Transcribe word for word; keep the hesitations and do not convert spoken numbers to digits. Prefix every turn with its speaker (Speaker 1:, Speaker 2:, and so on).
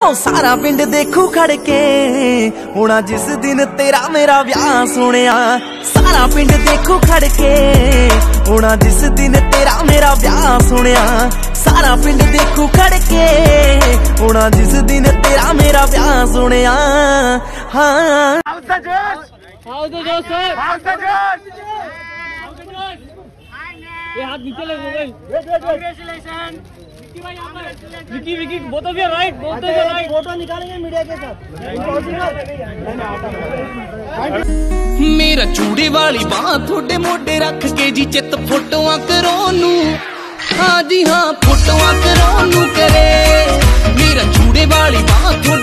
Speaker 1: सारा पिंड देखू खड़ के होना जिस दिन तेरा मेरा ब्याह सुनिया। सारा पिंड देखू खड़ के होना जिस दिन तेरा मेरा ब्याह सुनिया। सारा पिंड देखू खड़ के होना जिस दिन तेरा मेरा ब्याह सुनिया। हाँ
Speaker 2: ये हाथ नीचे लग गए। Congratulation Vicky Vicky both of you right both of you right. Photo निकालेंगे मीडिया के साथ।
Speaker 1: मेरा चूड़ी वाली बाह थोड़े मोटे रख के जी चित फोटोआं करोनू। हाँ जी हाँ फोटोआं करोनू करे। मेरा चूड़ी वाली बाह